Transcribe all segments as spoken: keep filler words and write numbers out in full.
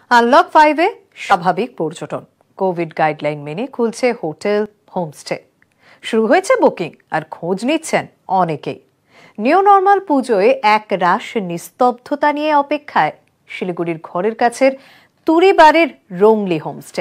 Unlock ফাইভে স্বাভাবিক পর্যটন, কোভিড গাইডলাইন মেনে খুলছে হোটেল, হোমস্টে। শুরু হয়েছে বুকিং, আর খোঁজ নিচ্ছেন অনেকেই। নিউ নর্মাল পুজোয় এক রাশ নিস্তব্ধতা নিয়ে অপেক্ষায় শিলিগুড়ির ঘরের কাছের তুরিবাড়ির রংলি হোমস্টে।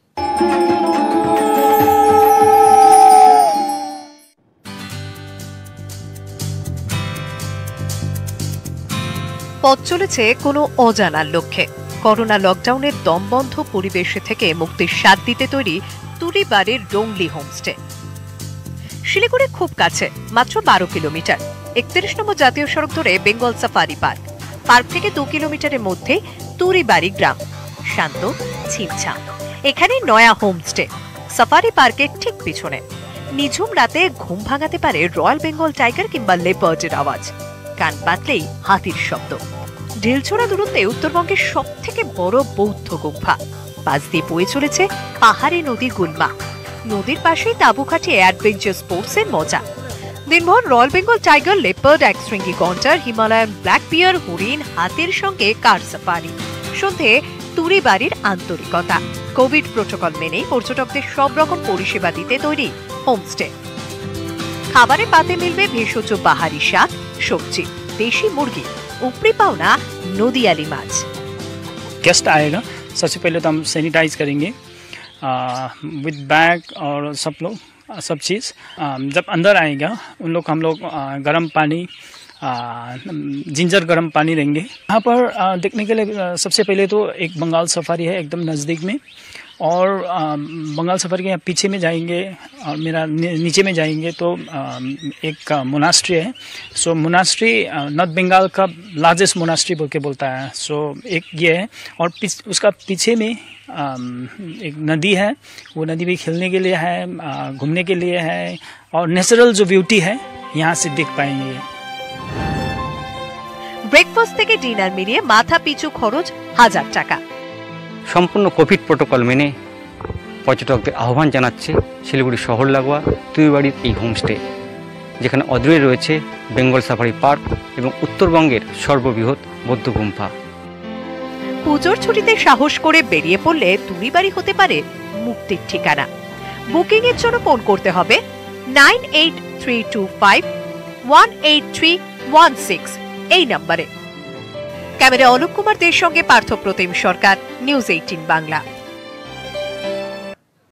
পথ চলেছে কোনো অজানার লক্ষ্যে। করোনা লকডাউনের দমবন্ধ পরিবেশ থেকে মুক্তির স্বাদ দিতে তৈরি তুরিবাড়ির রংলি হোমস্টে। শিলিগুড়ি খুব কাছে, মাত্র বারো কিলোমিটার। একত্রিশ নম্বর জাতীয় সড়ক ধরে বেঙ্গল সাফারি পার্ক। পার্ক থেকে দু কিলোমিটারের মধ্যে তুরিবাড়ি গ্রাম, শান্ত ছিমছাম। এখানে নয়া হোমস্টে সাফারি পার্কের ঠিক পিছনে। নিঝুম রাতে ঘুম ভাঙাতে পারে রয়্যাল বেঙ্গল টাইগার কিংবা লেপার্ডের আওয়াজ। কান পাতলেই হাতির শব্দ। ঢিলছোড়া দূরত্বে উত্তরবঙ্গের সব থেকে বড় বৌদ্ধ গুম্ফা। পাশ দিয়ে বয়ে চলেছে পাহাড়ি নদী গুলমা। নদীর পাশেই তাঁবু খাটিয়ে অ্যাডভেঞ্চার স্পোর্টস এর মজা। দিনভর রয়্যাল বেঙ্গল টাইগার, লেপার্ড, একশৃঙ্গি গন্ডার, হিমালয়ান ব্ল্যাক বিয়ার, হরিণ, হাতির সঙ্গে কার সাফারি। সন্ধে তুরিবাড়ির আন্তরিকতা। কোভিড প্রোটোকল মেনে পর্যটকদের সব রকম পরিষেবা দিতে তৈরি হোমস্টে। খাবারের পাতে মিলবে ভেষজ বাহারি শাক, সবজি, দেশি মুরগি, ऊपरी पावना नदियाली माछ। गेस्ट आएगा, सबसे पहले तो हम सैनिटाइज करेंगे विद बैग और सब लोग सब चीज़। जब अंदर आएगा उन लोग हम लोग गर्म पानी, जिंजर गर्म पानी देंगे। यहाँ पर आ, देखने के लिए सबसे पहले तो एक बंगाल सफारी है एकदम नज़दीक में, और आ, बंगाल सफारी के यहाँ पीछे में जाएंगे और मेरा नीचे में जाएंगे तो आ, एक मोनास्ट्री है। सो मोनास्ट्री नॉर्थ बंगाल का लार्जेस्ट मोनास्ट्री बोल के बोलता है। सो एक ये है, और उसका पीछे में आ, एक नदी है। वो नदी भी खेलने के लिए है, घूमने के लिए है, और नेचुरल जो ब्यूटी है यहाँ से देख पाएंगे। ব্রেকফাস্ট থেকে ডিনার মিলিয়ে মাথা পিছু খরচ হাজার টাকা। সম্পূর্ণ কোভিড প্রোটোকল মেনে পর্যটকদের আহ্বান জানাচ্ছে শিলিগুড়ি শহর লাগোয়া তুরিবাড়ির এই হোমস্টে, যেখানে অদূরে রয়েছে বেঙ্গল সাফারি পার্ক এবং উত্তরবঙ্গের সর্ববৃহৎ বৌদ্ধ গুম্ফা। পুজোর ছুটিতে সাহস করে বেরিয়ে পড়লে তুরিবাড়ি হতে পারে মুক্তির ঠিকানা। বুকিং এর জন্য ফোন করতে হবে nine eight three two five one eight three one six এই নম্বরে। ক্যামেরা অনুপ কুমার দের সঙ্গে পার্থ প্রতিম সরকার, নিউজ এইটিন বাংলা।